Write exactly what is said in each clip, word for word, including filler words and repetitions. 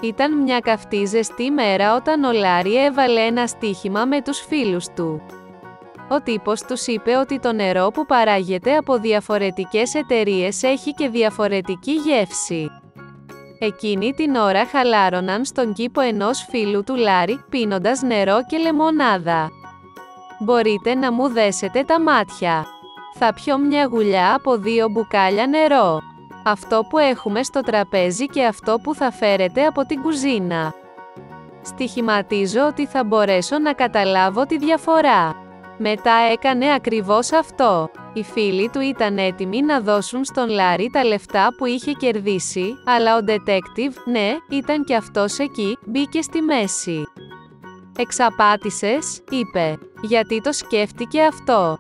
Ήταν μια καυτή ζεστή μέρα όταν ο Λάρι έβαλε ένα στοίχημα με τους φίλους του. Ο τύπος τους είπε ότι το νερό που παράγεται από διαφορετικές εταιρείες έχει και διαφορετική γεύση. Εκείνη την ώρα χαλάρωναν στον κήπο ενός φίλου του Λάρι, πίνοντας νερό και λεμονάδα. «Μπορείτε να μου δέσετε τα μάτια. Θα πιω μια γουλιά από δύο μπουκάλια νερό. Αυτό που έχουμε στο τραπέζι και αυτό που θα φέρετε από την κουζίνα. Στοιχηματίζω ότι θα μπορέσω να καταλάβω τη διαφορά». Μετά έκανε ακριβώς αυτό. Οι φίλοι του ήταν έτοιμοι να δώσουν στον Λάρι τα λεφτά που είχε κερδίσει, αλλά ο detective, ναι, ήταν και αυτός εκεί, μπήκε στη μέση. «Εξαπάτησες», είπε. «Γιατί το σκέφτηκε αυτό?»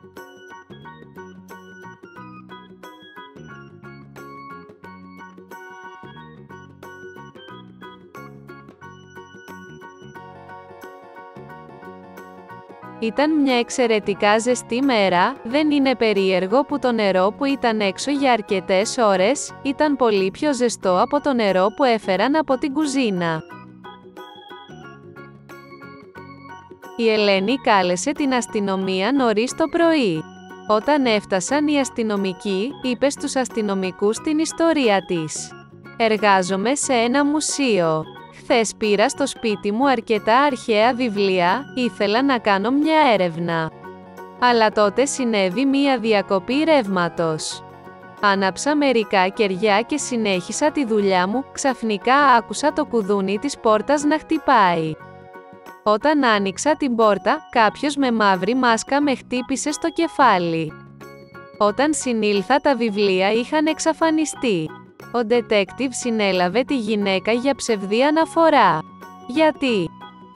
Ήταν μια εξαιρετικά ζεστή μέρα, δεν είναι περίεργο που το νερό που ήταν έξω για αρκετές ώρες, ήταν πολύ πιο ζεστό από το νερό που έφεραν από την κουζίνα. Η Ελένη κάλεσε την αστυνομία νωρίς το πρωί. Όταν έφτασαν οι αστυνομικοί, είπε στους αστυνομικούς την ιστορία της. «Εργάζομαι σε ένα μουσείο. Χθες πήρα στο σπίτι μου αρκετά αρχαία βιβλία, ήθελα να κάνω μια έρευνα. Αλλά τότε συνέβη μια διακοπή ρεύματος. Άναψα μερικά κεριά και συνέχισα τη δουλειά μου, ξαφνικά άκουσα το κουδούνι της πόρτας να χτυπάει. Όταν άνοιξα την πόρτα, κάποιος με μαύρη μάσκα με χτύπησε στο κεφάλι. Όταν συνήλθα τα βιβλία είχαν εξαφανιστεί. Ο detective συνέλαβε τη γυναίκα για ψευδή αναφορά. Γιατί?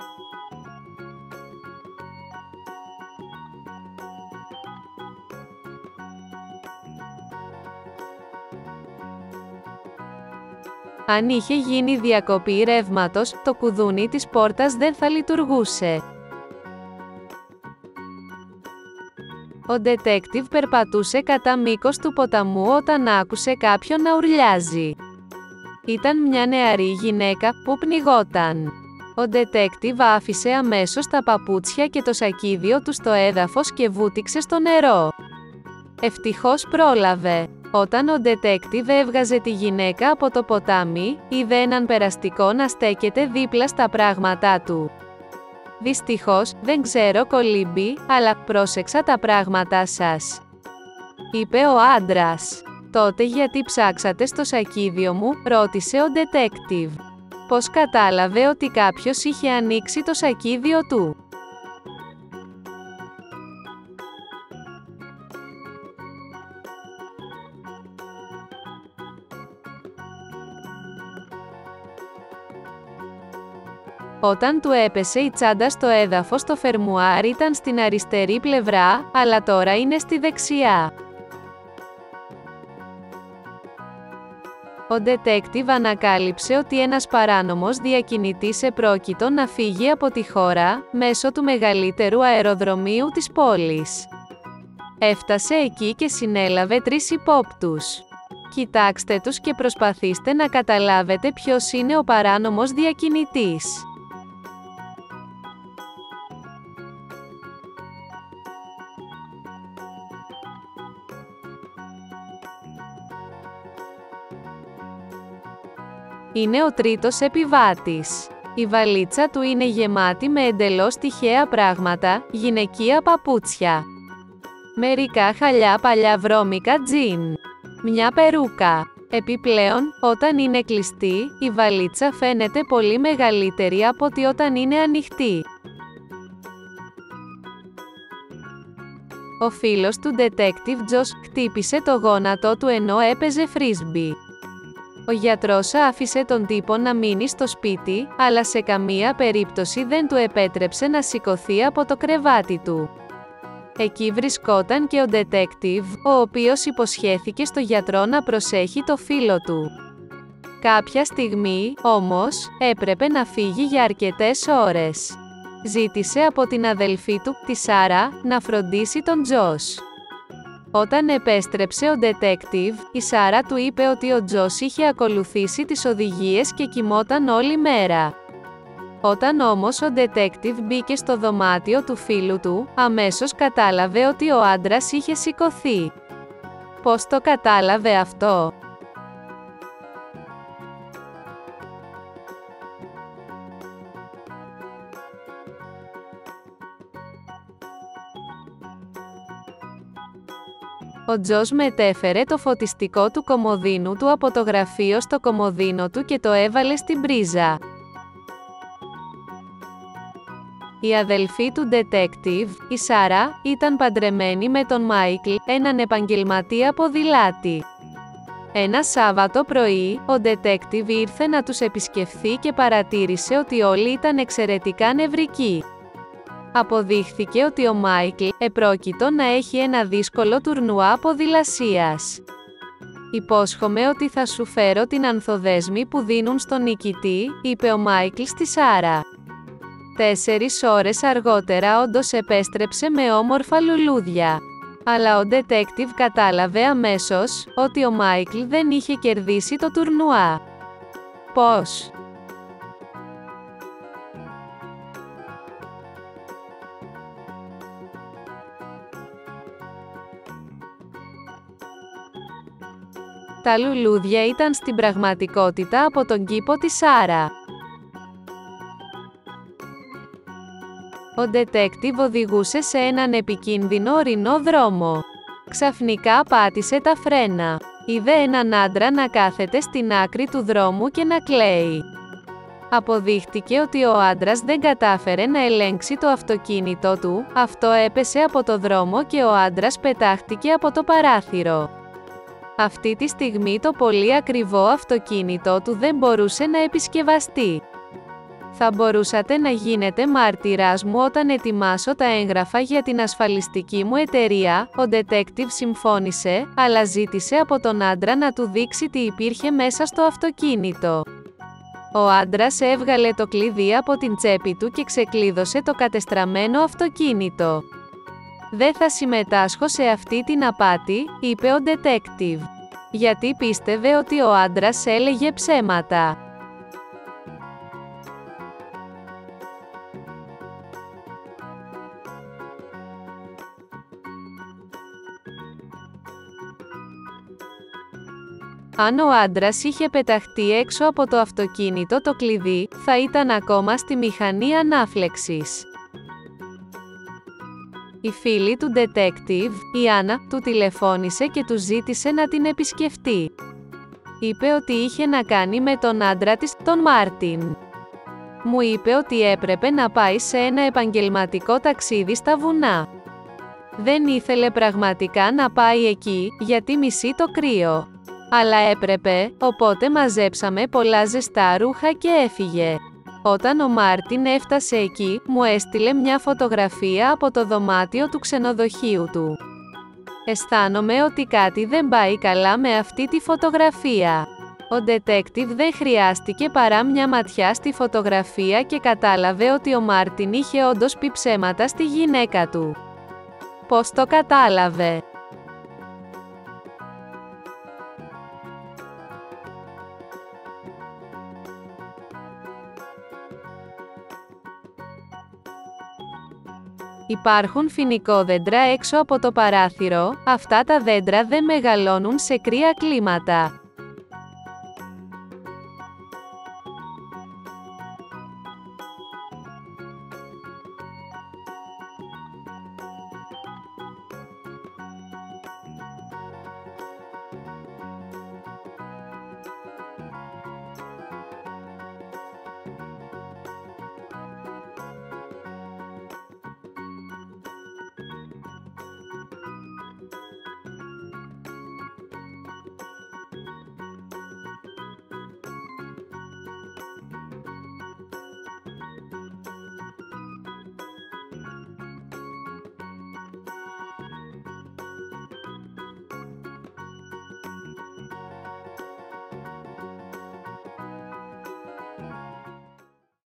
Αν είχε γίνει διακοπή ρεύματος, το κουδούνι της πόρτας δεν θα λειτουργούσε. Ο detective περπατούσε κατά μήκος του ποταμού όταν άκουσε κάποιον να ουρλιάζει. Ήταν μια νεαρή γυναίκα που πνιγόταν. Ο detective άφησε αμέσως τα παπούτσια και το σακίδιο του στο έδαφος και βούτυξε στο νερό. Ευτυχώς πρόλαβε. Όταν ο detective έβγαζε τη γυναίκα από το ποτάμι, είδε έναν περαστικό να στέκεται δίπλα στα πράγματά του. «Δυστυχώς, δεν ξέρω κολύμπι, αλλά πρόσεξα τα πράγματά σας», είπε ο άντρας. «Τότε γιατί ψάξατε στο σακίδιο μου?» ρώτησε ο detective. «Πώς κατάλαβε ότι κάποιος είχε ανοίξει το σακίδιο του?» Όταν του έπεσε η τσάντα στο έδαφος, το φερμουάρ ήταν στην αριστερή πλευρά, αλλά τώρα είναι στη δεξιά. Ο detective ανακάλυψε ότι ένας παράνομος διακινητής επρόκειτο να φύγει από τη χώρα, μέσω του μεγαλύτερου αεροδρομίου της πόλης. Έφτασε εκεί και συνέλαβε τρεις υπόπτους. Κοιτάξτε τους και προσπαθήστε να καταλάβετε ποιος είναι ο παράνομος διακινητής. Είναι ο τρίτος επιβάτης. Η βαλίτσα του είναι γεμάτη με εντελώς τυχαία πράγματα, γυναικεία παπούτσια. Μερικά χαλιά παλιά βρώμικα τζιν. Μια περούκα. Επιπλέον, όταν είναι κλειστή, η βαλίτσα φαίνεται πολύ μεγαλύτερη από ότι όταν είναι ανοιχτή. Ο φίλος του detective Josh χτύπησε το γόνατο του ενώ έπαιζε φρίσμπι. Ο γιατρός άφησε τον τύπο να μείνει στο σπίτι, αλλά σε καμία περίπτωση δεν του επέτρεψε να σηκωθεί από το κρεβάτι του. Εκεί βρισκόταν και ο detective, ο οποίος υποσχέθηκε στο γιατρό να προσέχει το φίλο του. Κάποια στιγμή, όμως, έπρεπε να φύγει για αρκετές ώρες. Ζήτησε από την αδελφή του, τη Σάρα, να φροντίσει τον Τζος. Όταν επέστρεψε ο detective, η Σάρα του είπε ότι ο Τζος είχε ακολουθήσει τις οδηγίες και κοιμόταν όλη μέρα. Όταν όμως ο detective μπήκε στο δωμάτιο του φίλου του, αμέσως κατάλαβε ότι ο άντρας είχε σηκωθεί. Πώς το κατάλαβε αυτό? Ο Τζος μετέφερε το φωτιστικό του κομοδίνου του από το γραφείο στο κομοδίνο του και το έβαλε στην πρίζα. Η αδελφή του detective, η Σάρα, ήταν παντρεμένη με τον Μάικλ, έναν επαγγελματία ποδηλάτη. Ένα Σάββατο πρωί, ο detective ήρθε να τους επισκεφθεί και παρατήρησε ότι όλοι ήταν εξαιρετικά νευρικοί. Αποδείχθηκε ότι ο Μάικλ επρόκειτο να έχει ένα δύσκολο τουρνουά ποδηλασίας. «Υπόσχομαι ότι θα σου φέρω την ανθοδέσμη που δίνουν στον νικητή», είπε ο Μάικλ στη Σάρα. Τέσσερις ώρες αργότερα όντως επέστρεψε με όμορφα λουλούδια. Αλλά ο detective κατάλαβε αμέσως ότι ο Μάικλ δεν είχε κερδίσει το τουρνουά. Πώς? Τα λουλούδια ήταν στην πραγματικότητα από τον κήπο της Σάρα. Ο detective οδηγούσε σε έναν επικίνδυνο ορεινό δρόμο. Ξαφνικά πάτησε τα φρένα. Είδε έναν άντρα να κάθεται στην άκρη του δρόμου και να κλαίει. Αποδείχτηκε ότι ο άντρας δεν κατάφερε να ελέγξει το αυτοκίνητό του, αυτό έπεσε από το δρόμο και ο άντρας πετάχτηκε από το παράθυρο. Αυτή τη στιγμή το πολύ ακριβό αυτοκίνητό του δεν μπορούσε να επισκευαστεί. «Θα μπορούσατε να γίνετε μάρτυρας μου όταν ετοιμάσω τα έγγραφα για την ασφαλιστική μου εταιρεία», ο detective συμφώνησε, αλλά ζήτησε από τον άντρα να του δείξει τι υπήρχε μέσα στο αυτοκίνητο. Ο άντρας έβγαλε το κλειδί από την τσέπη του και ξεκλείδωσε το κατεστραμμένο αυτοκίνητο. «Δεν θα συμμετάσχω σε αυτή την απάτη», είπε ο detective. Γιατί πίστευε ότι ο άντρας έλεγε ψέματα. Αν ο άντρας είχε πεταχτεί έξω από το αυτοκίνητο το κλειδί, θα ήταν ακόμα στη μηχανή ανάφλεξης. Η φίλη του detective, η Άννα, του τηλεφώνησε και του ζήτησε να την επισκεφτεί. Είπε ότι είχε να κάνει με τον άντρα της, τον Μάρτιν. Μου είπε ότι έπρεπε να πάει σε ένα επαγγελματικό ταξίδι στα βουνά. Δεν ήθελε πραγματικά να πάει εκεί, γιατί μισεί το κρύο. Αλλά έπρεπε, οπότε μαζέψαμε πολλά ζεστά ρούχα και έφυγε. Όταν ο Μάρτιν έφτασε εκεί, μου έστειλε μια φωτογραφία από το δωμάτιο του ξενοδοχείου του. Αισθάνομαι ότι κάτι δεν πάει καλά με αυτή τη φωτογραφία. Ο detective δεν χρειάστηκε παρά μια ματιά στη φωτογραφία και κατάλαβε ότι ο Μάρτιν είχε όντως πει ψέματα στη γυναίκα του. Πώς το κατάλαβε? Υπάρχουν φοινικόδέντρα έξω από το παράθυρο, αυτά τα δέντρα δεν μεγαλώνουν σε κρύα κλίματα.